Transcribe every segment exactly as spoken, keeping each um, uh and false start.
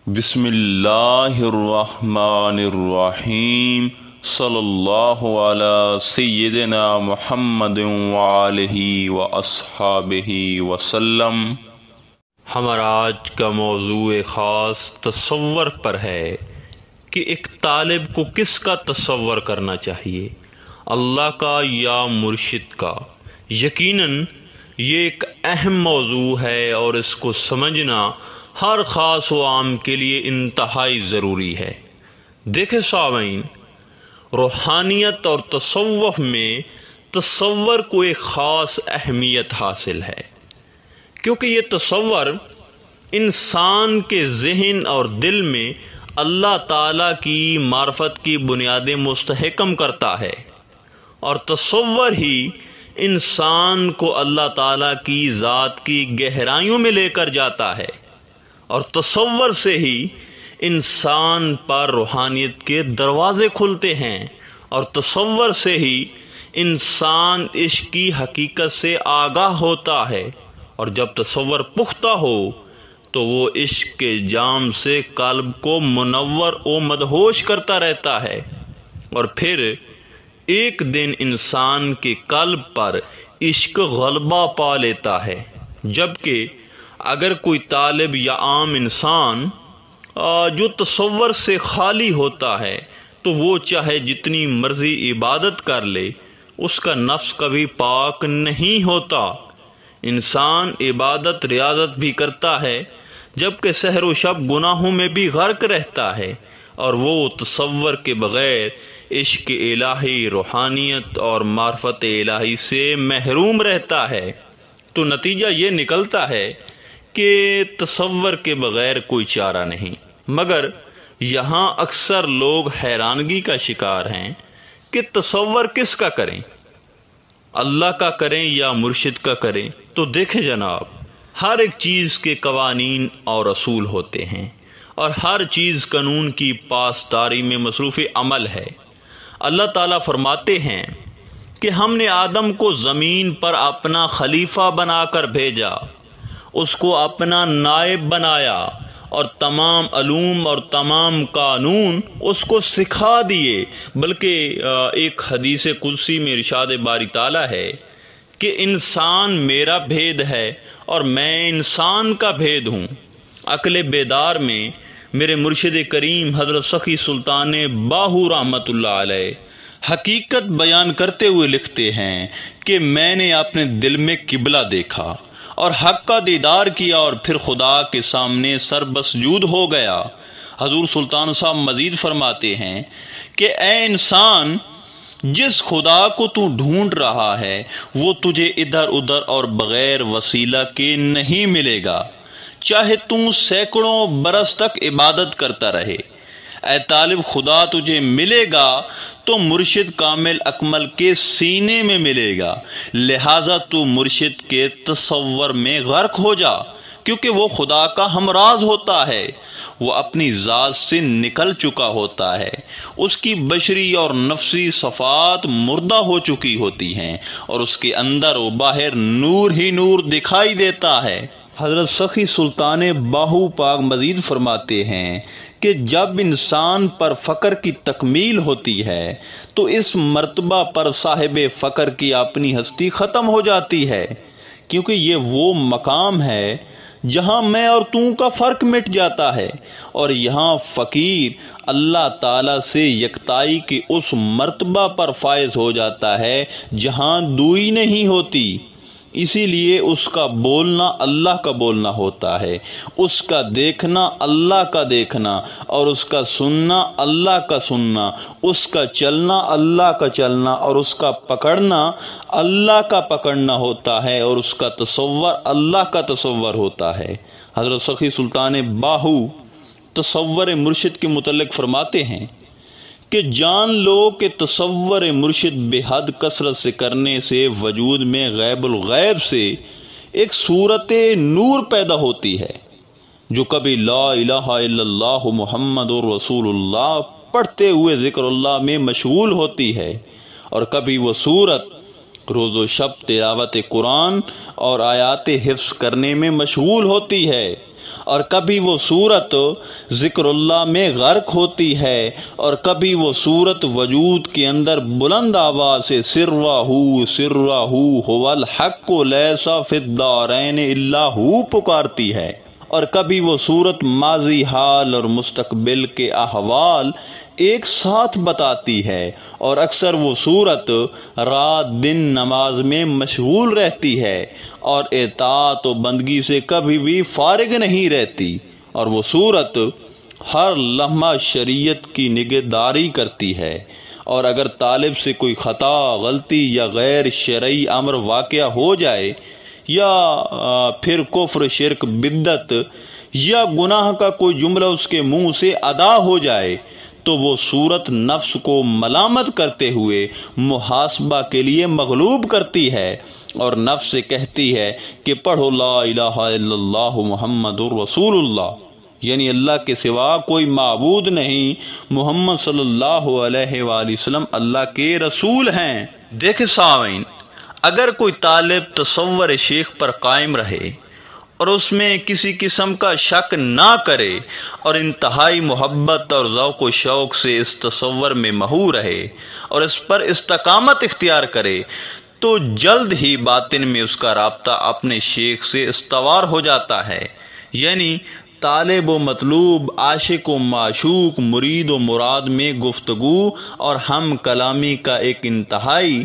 بسم اللہ الرحمن الرحیم صلی اللہ علی سیدنا محمد وآلہ واصحابہ وسلم۔ ہمارا آج کا موضوع خاص تصور پر ہے کہ ایک طالب کو کس کا تصور کرنا چاہیے، اللہ کا یا مرشد کا۔ یقیناً یہ ایک اہم موضوع ہے اور اس کو سمجھنا ہر خاص و عام کے لیے انتہائی ضروری ہے۔ دیکھیں سامعین، روحانیت اور تصوف میں تصور کو ایک خاص اہمیت حاصل ہے، کیونکہ یہ تصور انسان کے ذہن اور دل میں اللہ تعالیٰ کی معرفت کی بنیادیں مستحکم کرتا ہے، اور تصور ہی انسان کو اللہ تعالیٰ کی ذات کی گہرائیوں میں لے کر جاتا ہے، اور تصور سے ہی انسان پر روحانیت کے دروازے کھلتے ہیں، اور تصور سے ہی انسان عشق کی حقیقت سے آگاہ ہوتا ہے، اور جب تصور پختہ ہو تو وہ عشق کے جام سے قلب کو منور و مدہوش کرتا رہتا ہے، اور پھر ایک دن انسان کے قلب پر عشق غلبہ پا لیتا ہے۔ جبکہ اگر کوئی طالب یا عام انسان جو تصور سے خالی ہوتا ہے تو وہ چاہے جتنی مرضی عبادت کر لے، اس کا نفس کبھی پاک نہیں ہوتا۔ انسان عبادت ریاضت بھی کرتا ہے، جبکہ سحر و شب گناہوں میں بھی غرق رہتا ہے، اور وہ تصور کے بغیر عشق الہی، روحانیت اور معرفت الہی سے محروم رہتا ہے۔ تو نتیجہ یہ نکلتا ہے کہ تصور کے بغیر کوئی چارہ نہیں۔ مگر یہاں اکثر لوگ حیرانگی کا شکار ہیں کہ تصور کس کا کریں، اللہ کا کریں یا مرشد کا کریں؟ تو دیکھیں جناب، ہر ایک چیز کے قوانین اور اصول ہوتے ہیں، اور ہر چیز قانون کی پاسداری میں مصروف عمل ہے۔ اللہ تعالیٰ فرماتے ہیں کہ ہم نے آدم کو زمین پر اپنا خلیفہ بنا کر بھیجا، اس کو اپنا نائب بنایا، اور تمام علوم اور تمام قانون اس کو سکھا دیے۔ بلکہ ایک حدیث قدسی میں ارشاد باری تعالیٰ ہے کہ انسان میرا بھید ہے اور میں انسان کا بھید ہوں۔ عقل بیدار میں میرے مرشد کریم حضرت سخی سلطان باہو رحمۃ اللہ علیہ حقیقت بیان کرتے ہوئے لکھتے ہیں کہ میں نے اپنے دل میں قبلہ دیکھا اور حق کا دیدار کیا، اور پھر خدا کے سامنے سر بسجود ہو گیا۔ حضور سلطان صاحب مزید فرماتے ہیں کہ اے انسان، جس خدا کو تو ڈھونڈ رہا ہے وہ تجھے ادھر ادھر اور بغیر وسیلہ کے نہیں ملے گا، چاہے تو سینکڑوں برس تک عبادت کرتا رہے۔ اے طالب، خدا تجھے ملے گا تو مرشد کامل اکمل کے سینے میں ملے گا، لہٰذا تو مرشد کے تصور میں غرق ہو جا، کیونکہ وہ خدا کا ہمراز ہوتا ہے، وہ اپنی ذات سے نکل چکا ہوتا ہے، اس کی بشری اور نفسی صفات مردہ ہو چکی ہوتی ہیں، اور اس کے اندر و باہر نور ہی نور دکھائی دیتا ہے۔ حضرت سخی سلطان باہو پاک مزید فرماتے ہیں کہ جب انسان پر فقر کی تکمیل ہوتی ہے تو اس مرتبہ پر صاحب فقر کی اپنی ہستی ختم ہو جاتی ہے، کیونکہ یہ وہ مقام ہے جہاں میں اور تو کا فرق مٹ جاتا ہے، اور یہاں فقیر اللہ تعالیٰ سے یکتائی کی اس مرتبہ پر فائز ہو جاتا ہے جہاں دوئی نہیں ہوتی۔ اسی لیے اس کا بولنا اللہ کا بولنا ہوتا ہے، اس کا دیکھنا اللہ کا دیکھنا، اور اس کا سننا اللہ کا سننا، اس کا چلنا اللہ کا چلنا، اور اس کا پکڑنا اللہ کا پکڑنا ہوتا ہے، اور اس کا تصور اللہ کا تصور ہوتا ہے۔ حضرت سخی سلطان باہو تصور مرشد کے متعلق فرماتے ہیں کہ جان لو کہ تصور مرشد بے حد کثرت سے کرنے سے وجود میں غیب الغیب سے ایک صورت نور پیدا ہوتی ہے، جو کبھی لا الہ الا اللہ محمد رسول اللہ پڑھتے ہوئے ذکر اللہ میں مشغول ہوتی ہے، اور کبھی وہ صورت روز و شب تلاوت قرآن اور آیات حفظ کرنے میں مشغول ہوتی ہے، اور کبھی وہ صورت ذکر اللہ میں غرق ہوتی ہے، اور کبھی وہ صورت وجود کے اندر بلند آواز سے سرّہو سرّہو هو الحق لیس فی الدارین الا ہو پکارتی ہے، اور کبھی وہ صورت ماضی حال اور مستقبل کے احوال ایک ساتھ بتاتی ہے، اور اکثر وہ صورت رات دن نماز میں مشغول رہتی ہے اور اطاعت و بندگی سے کبھی بھی فارغ نہیں رہتی، اور وہ صورت ہر لمحہ شریعت کی نگہداری کرتی ہے، اور اگر طالب سے کوئی خطا، غلطی یا غیر شرعی امر واقع ہو جائے، یا پھر کفر، شرک، بدعت یا گناہ کا کوئی جملہ اس کے منہ سے ادا ہو جائے، تو وہ صورت نفس کو ملامت کرتے ہوئے محاسبہ کے لیے مغلوب کرتی ہے، اور نفس سے کہتی ہے کہ پڑھو لا الہ الا اللہ محمد الرسول اللہ، یعنی اللہ کے سوا کوئی معبود نہیں، محمد صلی اللہ علیہ وآلہ وسلم اللہ کے رسول ہیں۔ دیکھیں سامعین، اگر کوئی طالب تصور شیخ پر قائم رہے اور اس میں کسی قسم کا شک نہ کرے اور انتہائی محبت اور ذوق و شوق سے اس تصور میں محو رہے اور اس پر استقامت اختیار کرے، تو جلد ہی باطن میں اس کا رابطہ اپنے شیخ سے استوار ہو جاتا ہے، یعنی طالب و مطلوب، عاشق و معشوق، مرید و مراد میں گفتگو اور ہم کلامی کا ایک انتہائی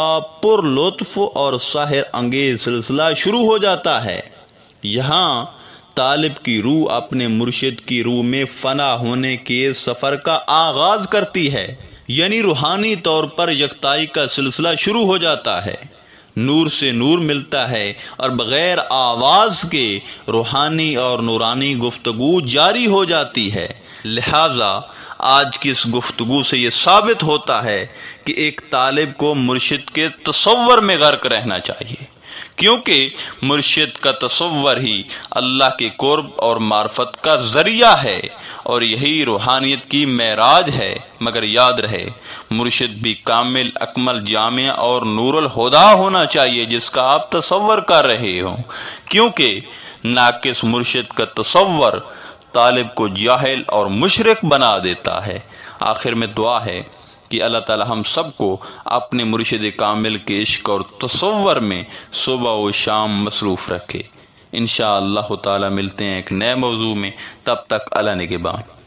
پر لطف اور سحر انگیز سلسلہ شروع ہو جاتا ہے۔ یہاں طالب کی روح اپنے مرشد کی روح میں فنا ہونے کے سفر کا آغاز کرتی ہے، یعنی روحانی طور پر یکتائی کا سلسلہ شروع ہو جاتا ہے، نور سے نور ملتا ہے اور بغیر آواز کے روحانی اور نورانی گفتگو جاری ہو جاتی ہے۔ لہذا آج کی اس گفتگو سے یہ ثابت ہوتا ہے کہ ایک طالب کو مرشد کے تصور میں غرق رہنا چاہیے، کیونکہ مرشد کا تصور ہی اللہ کے قرب اور معرفت کا ذریعہ ہے، اور یہی روحانیت کی معراج ہے۔ مگر یاد رہے، مرشد بھی کامل، اکمل، جامع اور نور الہدیٰ ہونا چاہیے جس کا آپ تصور کر رہے ہوں، کیونکہ ناقص مرشد کا تصور طالب کو جاہل اور مشرک بنا دیتا ہے۔ آخر میں دعا ہے کہ اللہ تعالی ہم سب کو اپنے مرشد کامل کے عشق اور تصور میں صبح و شام مصروف رکھے۔ انشاءاللہ تعالی ملتے ہیں ایک نئے موضوع میں، تب تک اللہ نگہبان۔